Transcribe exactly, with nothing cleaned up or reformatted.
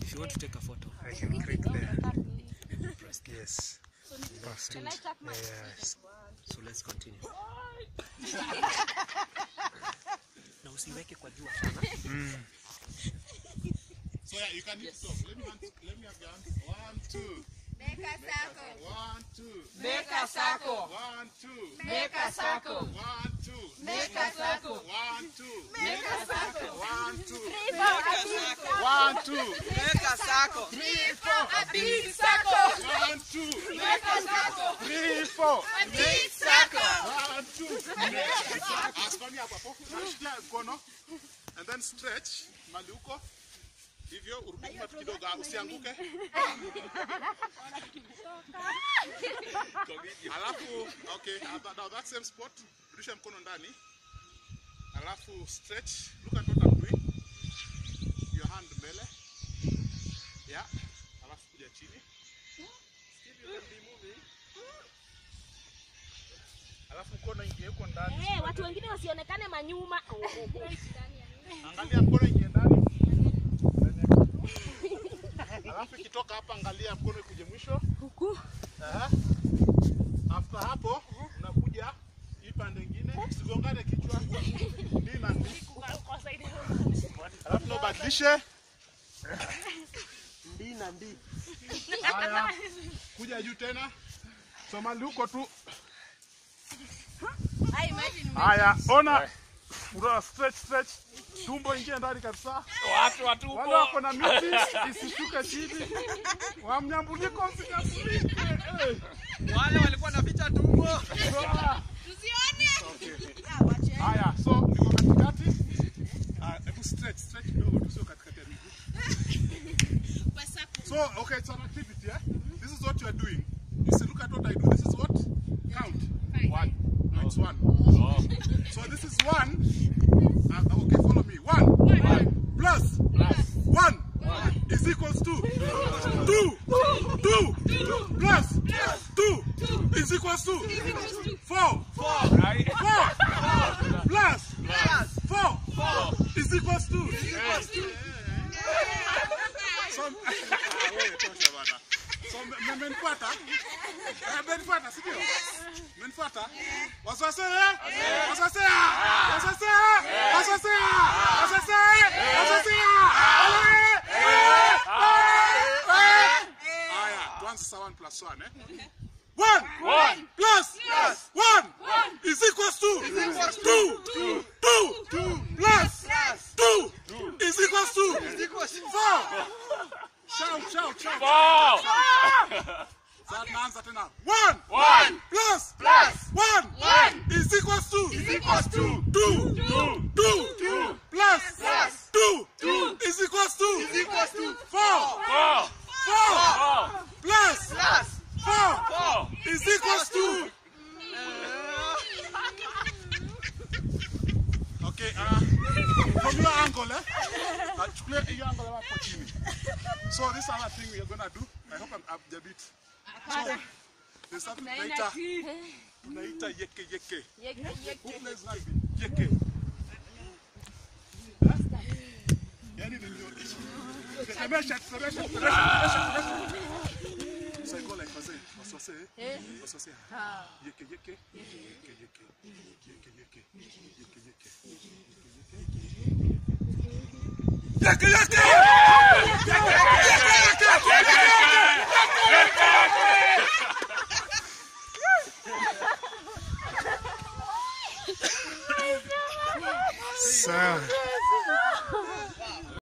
If you want to take a photo, I can click there. press there. Yes. First. Can I tap my Yes. So let's continue. Na usiweke kwa jua sana. Mm. So yeah, you can yes. Stop. Let me hand, let me have your hand. One, two. Make a circle. One, two. Make a circle. One, two. Make a circle. One, two. Make a circle. One, two. Make a circle. One, two. Three, four, a big circle. One, two. Make a circle. Three, four, a big circle. One, two. Make a circle. Three, four. A big circle. One, two. Asipania hapo. Shikia mkono. And then stretch. Mali uko. Hivyo urudi nyuma kidogo usianguke. Alafu okay, now that same spot, rudisha mkono ndani. Alafu stretch. Look at what I'm doing. Your hand mbele. Yeah. Alafu kuja chini. Still you can be moving. Alafu mkono ingie huko ndani. Eh, watu wengine wasionekane manyuma. Angalia mkono ingie ndani. Alafu ikitoka hapa angalia mkono ikuje mwisho. Huku. Aha. After hapo unakuja hii pande nyingine, usigongane kichwa. Ndio na ndio. Alafu unabadilisha. Ndi na ndi. Haya. Kuja juu tena. Somali huko tu. Haya, ona. Ura stretch stretch. Tumbo ingia ndani kabisa. Watu watu wale wako na miti isishuke chini. Wamnyambuliko msinyambulike. Wale walikuwa na picha tumbo. Tusione. Okay. Haya, so niko katikati. Ah, hebu stretch stretch kidogo tusio katikati ya miguu. So, okay, it's an activity, yeah? This is what you are doing. You see, look at what I do. This is what? Count. One. No, it's one. Oh. So this is one. Uh, okay, follow me. One. One. Plus. Plus. One. One. Is equals to. Two. Two. Two. Plus. Two. Is equals to. Four. Four. Right. Four. Plus. Plus. Four. Four. Is equals to. Equals to. So, so mmenifuata? Eh, mmenifuata, sio? Mmenifuata? Waswase? Waswase? Waswase? Waswase? Waswase? Waswase? Aya, tuanze sawa one plus one, eh? One. One. Plus. Plus. One. One. Is equals to. Is equals to. Two. Two. Two. Two. Plus. Plus. Two. Two. Is equals to. Is equals to. Four. Shout, shout, shout. Four. Sasa tunaanza tena. One. One. Plus. Plus. One. One. Is equals to. Is equals to. Two. Two. Two. Two. Plus. Plus. Two. Two. Is equals to. Is equals to. Four. Four. Four. Four. Plus. Plus. Four. Four. Is equals to. Okay, uh, from your angle, eh? Uh, clear your angle hapo chini. So this other thing we are gonna do. I hope I'm up a bit. So there's something later. Tunaita yeke yeke. Who plays rugby? Yeke. Yani ndio. Semesha, semesha, semesha. So I go like Waswase. Waswase. Waswase. Yeke yeke. Yeke yeke. Yeke yeke. Yeke yeke. Yeke yeke. So